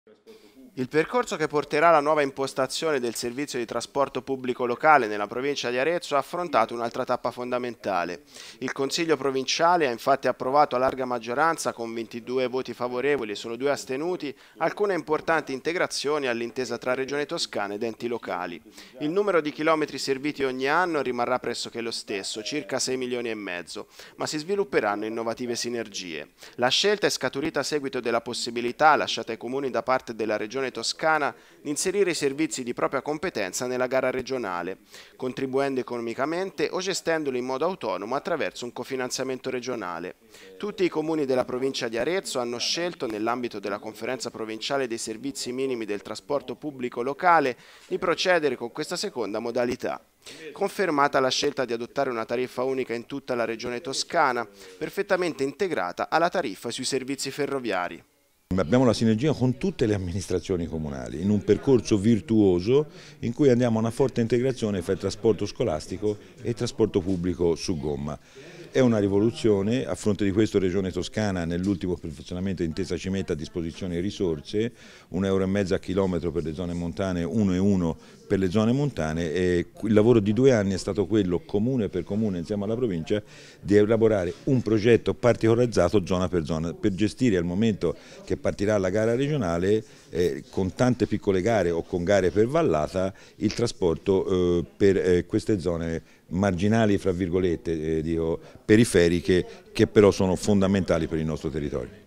Il percorso che porterà alla nuova impostazione del servizio di trasporto pubblico locale nella provincia di Arezzo ha affrontato un'altra tappa fondamentale. Il Consiglio provinciale ha infatti approvato a larga maggioranza, con 22 voti favorevoli e solo 2 astenuti, alcune importanti integrazioni all'intesa tra Regione Toscana ed enti locali. Il numero di chilometri serviti ogni anno rimarrà pressoché lo stesso, circa 6 milioni e mezzo, ma si svilupperanno innovative sinergie. La scelta è scaturita a seguito della possibilità lasciata ai comuni da parte della Regione Toscana di inserire i servizi di propria competenza nella gara regionale, contribuendo economicamente o gestendoli in modo autonomo attraverso un cofinanziamento regionale. Tutti i comuni della provincia di Arezzo hanno scelto, nell'ambito della conferenza provinciale dei servizi minimi del trasporto pubblico locale, di procedere con questa seconda modalità. Confermata la scelta di adottare una tariffa unica in tutta la regione toscana, perfettamente integrata alla tariffa sui servizi ferroviari. Abbiamo la sinergia con tutte le amministrazioni comunali in un percorso virtuoso in cui andiamo a una forte integrazione fra il trasporto scolastico e il trasporto pubblico su gomma. È una rivoluzione, a fronte di questo Regione Toscana nell'ultimo perfezionamento Intesa ci mette a disposizione risorse, 1,5 euro a chilometro per le zone montane, 1,1 per le zone montane, e il lavoro di 2 anni è stato quello, comune per comune insieme alla provincia, di elaborare un progetto particolarizzato zona per zona per gestire al momento che partirà la gara regionale con tante piccole gare o con gare per vallata il trasporto per queste zone marginali, fra virgolette, periferiche, che però sono fondamentali per il nostro territorio.